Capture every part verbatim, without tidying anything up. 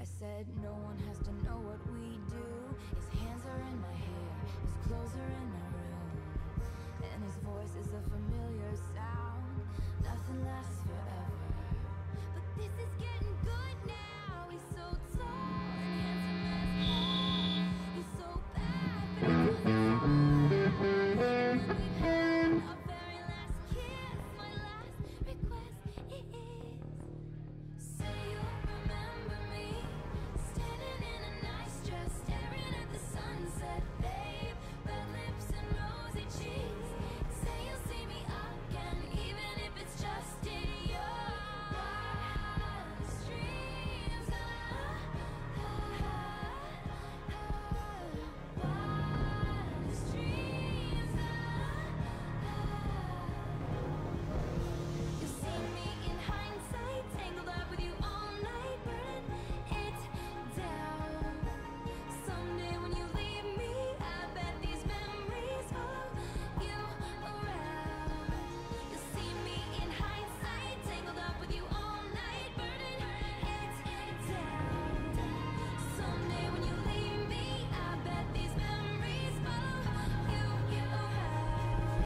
I said no one has to know what we do. His hands are in my hair, his clothes are in my room, and his voice is a familiar sound. Nothing lasts forever, but this is getting good now. He's so tall and handsome as hell. He's so bad, but he does it so well. And when we've had our very last kiss, my last request is, say you'll remember me, standing in a nice dress, staring at the sunset, babe. Red lips and rosy cheeks. Say you'll see me again, even if it's just in your wildest dreams. Ah, ah, ah, wildest dreams. Ah, ah. You'll see me in hindsight, tangled up with you all night, burning it down. Someday when you leave me, I bet these memories follow you around. You'll see me in hindsight, tangled up with you all night, burning it down. Someday when you leave me, I bet these memories follow you around.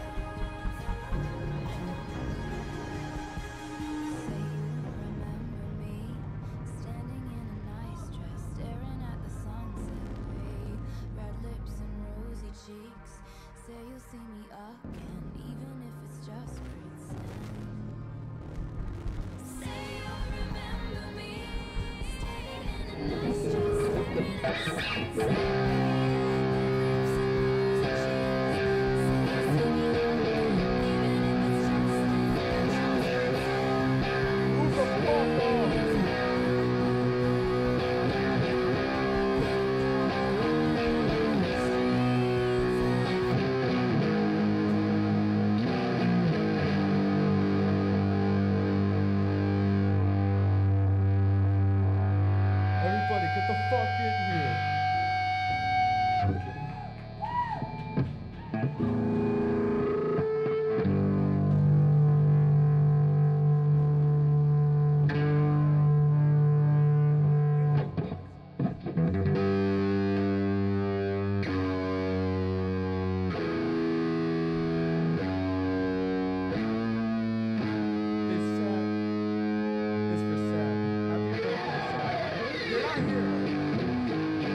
Say you remember me, standing in a nice dress, staring at the sunset, babe. Red lips and rosy cheeks. Say you'll see me again, even if it's just pretend. Say you'll remember me, standing in a nice dress, staring at the sunset, babe. Red lips and rosy cheeks. Say you'll see me again, even if it's just Move the fuck on. Everybody, get the fuck in here. Hey, Sam. This for Sam. Happy birthday, Sam. You're not here.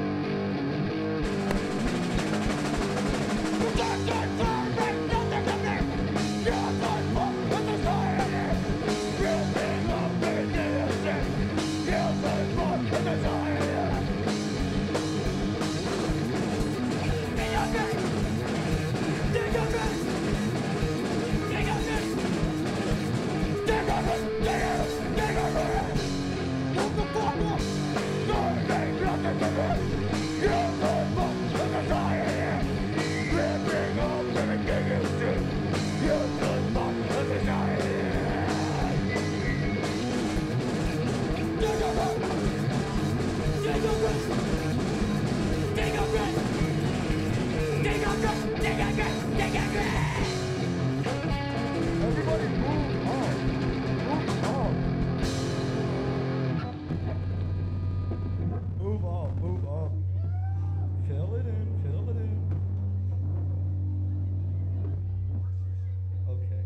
Everybody move on. Move on. Move on, move on. Fill it in, fill it in. Okay.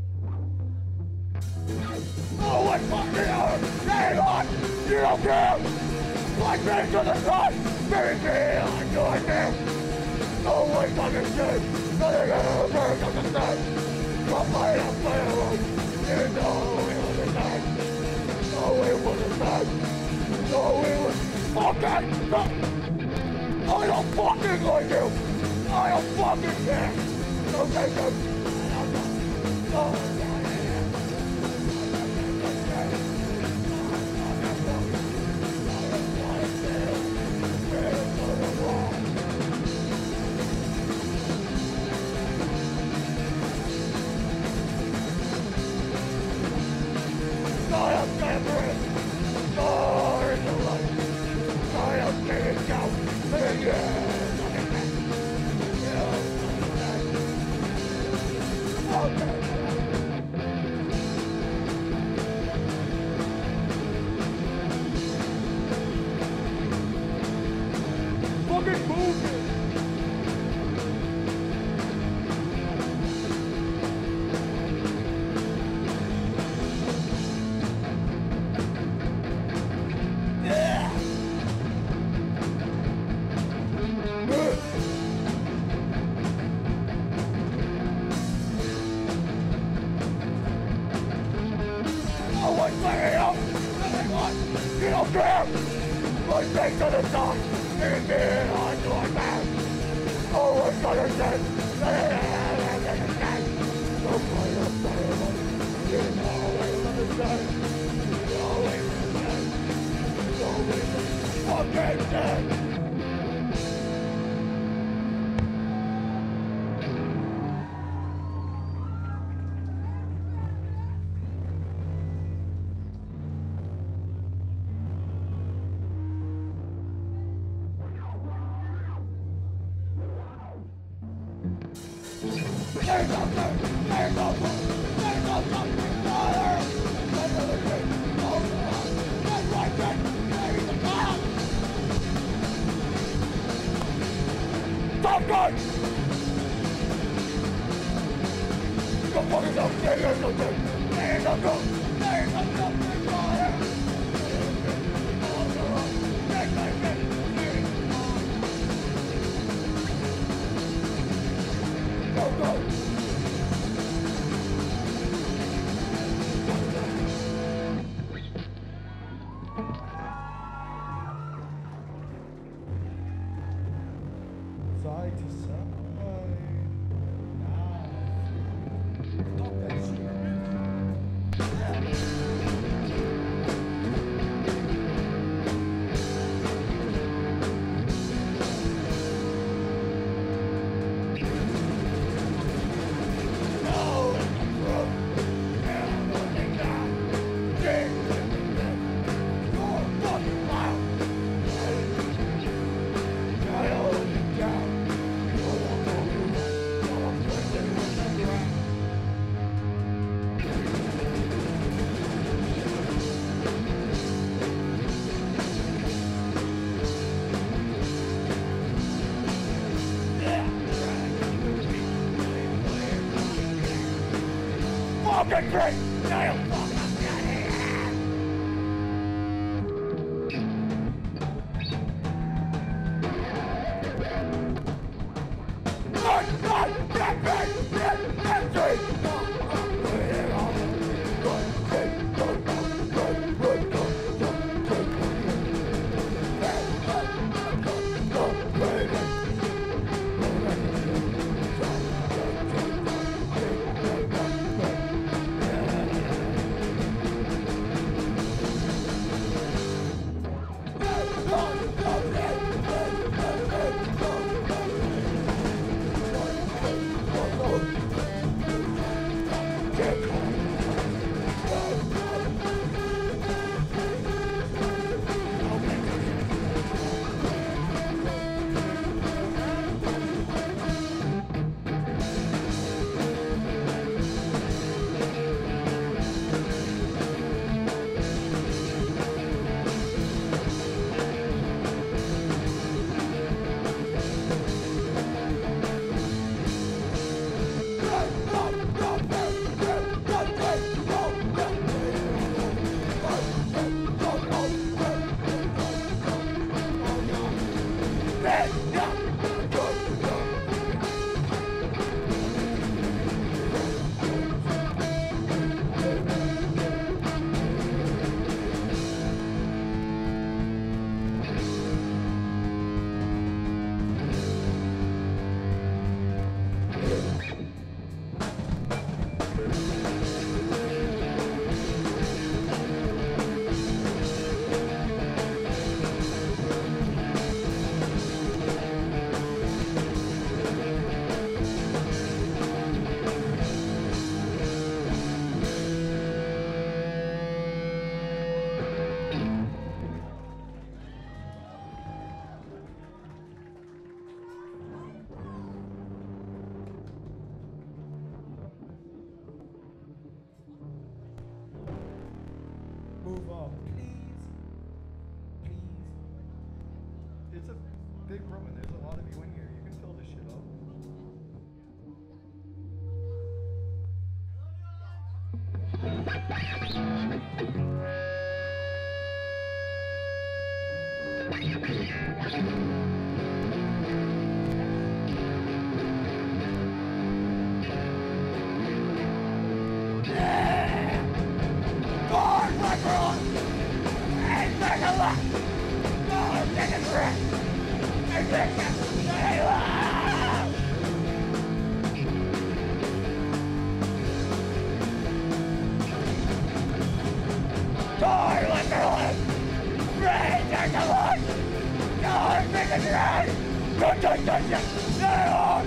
Oh, what fucking hell? Hang on! You don't care! Like me to the sun! Bury me like you like me! No way fucking shit! Nothing ever burns up the sun! Come light up my own! You know it was a night! No, it was a night! No, it was fucking not! I don't fucking like you! I don't fucking care! No, thank you! No, I am desperate! Nor in the light! I am getting down! And yeah, nothing back! Yeah, nothing back! Okay! fucking moving. You don't care! My face on the sun! Leave me on your back! Oh, what's gonna say? Don't play the fireman! You're always understand! You're always understand! You're always fucking dead! There's a bird, there's a bird, there's a fucking fire! There's a bird, oh God, there's my friend, there's a child! Stop gun! Go fucking down, there's a bird, there's a bird, there's a fucking fire! Oh God, there's my friend, there's a child! Go, go! Side to side. Now. Stop that shit. No, it's the truth. And nothing down. Dig with the dead. You're fucking loud. I hold you down. Fucking great! Nail fuck! Move on, please. Please. It's a big room and there's a lot of you in here. You can fill this shit up. God, my God! And take a look! God, take a breath! And take a look! God, let me live! Pray, take a look! God, take a breath! Don't touch that shit! No!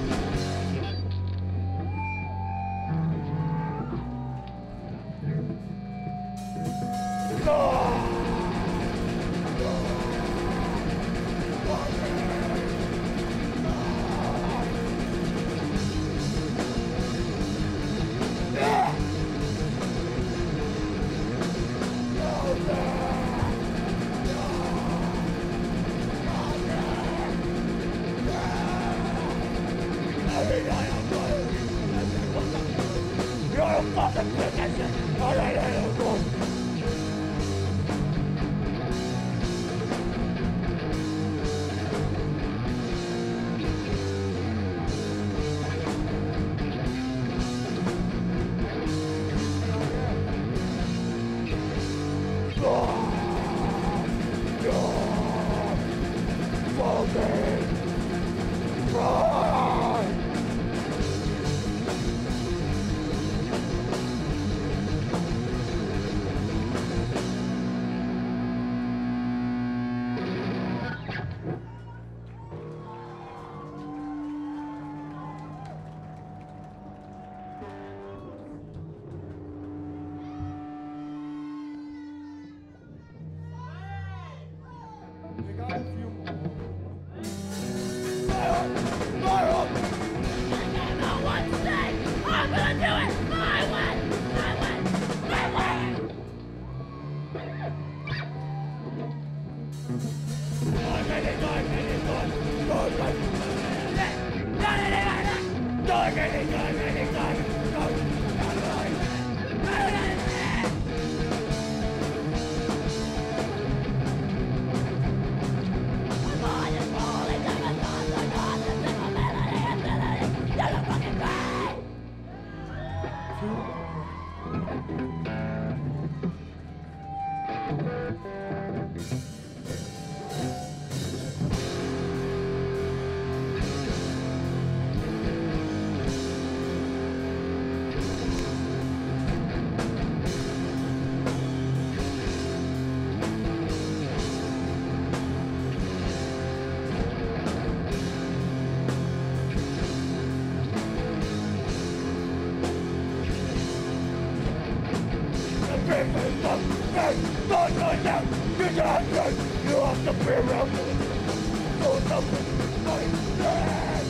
You're a fucking bitch, I said! Alright, I don't go! We got a few more. You have to be around me. Do something like that.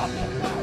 fucking way.